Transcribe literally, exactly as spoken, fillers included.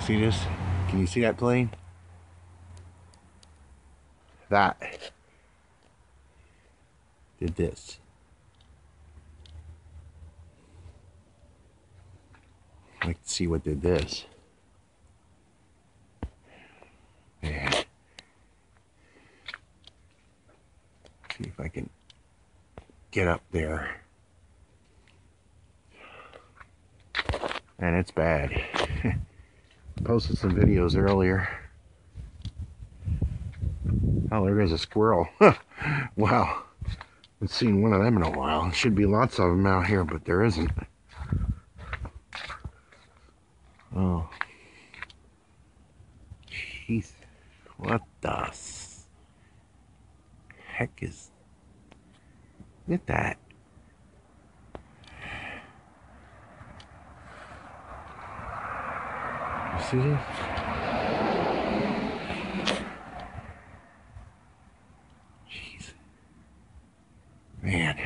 See this? Can you see that plane? That did this. I'd like to see what did this. Yeah. See if I can get up there. And it's bad. Posted some videos earlier. Oh, there goes a squirrel. Wow. Haven't seen one of them in a while. There should be lots of them out here, but there isn't. Oh. Jeez. What the heck is... Look at that. You see this? Jeez. Man.